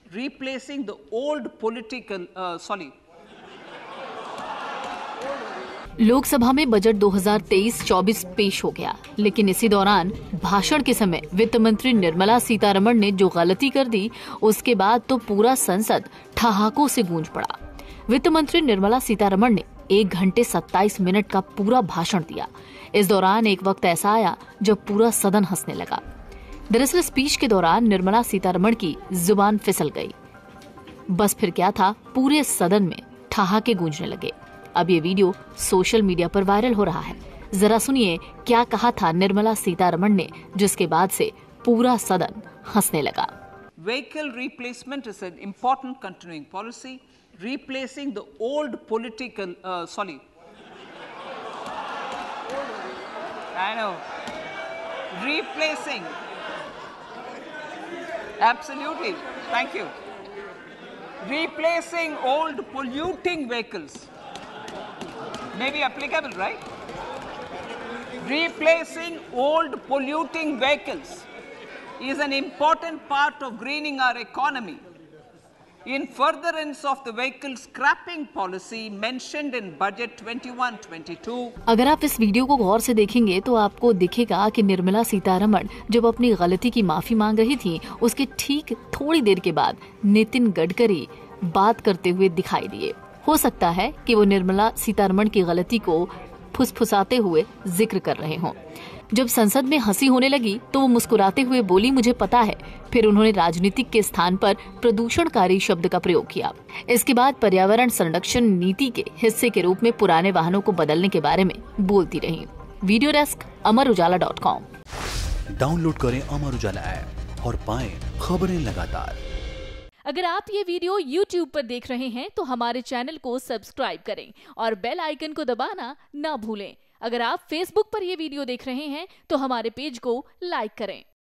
replacing the old political Lok Sabha में budget 2023-24 पेश हो गया, लेकिन इसी दौरान भाषण के समय वित्त मंत्री निर्मला सीतारमण ने जो गलती कर दी, उसके बाद तो पूरा संसद ठहाकों से गूंज पड़ा। वित्त मंत्री निर्मला सीतारमण ने 1 घंटे 27 मिनट का पूरा भाषण दिया। इस दौरान एक वक्त ऐसा आया जब पूरा सदन हंसने लगा। दरअसल स्पीच के दौरान निर्मला सीतारमण की जुबान फिसल गई। बस फिर क्या था, पूरे सदन में ठहाके गूंजने लगे। अब ये वीडियो सोशल मीडिया पर वायरल हो रहा है। जरा सुनिए क्या कहा था निर्मला सीतारमण ने, जिसके बाद से पूरा सदन हंसने लगा। Vehicle replacement is an important continuing policy, replacing the old political I know. Replacing. Absolutely. Thank you. Replacing old polluting vehicles. May be applicable, right? Replacing old polluting vehicles is an important part of greening our economy. In furtherance of the vehicle scrapping policy mentioned in budget 21-22. अगर आप इस video को गौर से देखेंगे तो आपको दिखेगा कि निर्मला सीतारमण जब अपनी गलती की माफी मांग रही थी, उसके ठीक थोड़ी देर के बाद नितिन गडकरी बात करते हुए दिखाई दिए। हो सकता है कि वो निर्मला सीतारमण की गलती को फुसफुसाते हुए जिक्र कर रहे हों। जब संसद में हंसी होने लगी तो वो मुस्कुराते हुए बोली, मुझे पता है। फिर उन्होंने राजनीतिक के स्थान पर प्रदूषणकारी शब्द का प्रयोग किया। इसके बाद पर्यावरण संरक्षण नीति के हिस्से के रूप में पुराने वाहनों को बदलने के बारे में बोलती रही। Video desk अमरउजाला.com। डाउनलोड करें अमर उजाला ऐप और पाएं खबरें लगातार। अगर आप ये वीडियो YouTube पर देख रहे हैं तो हमारे चैनल को सब्सक्राइब करें और बेल आइकन को दबाना ना भूलें। अगर आप Facebook पर ये वीडियो देख रहे हैं तो हमारे पेज को लाइक करें।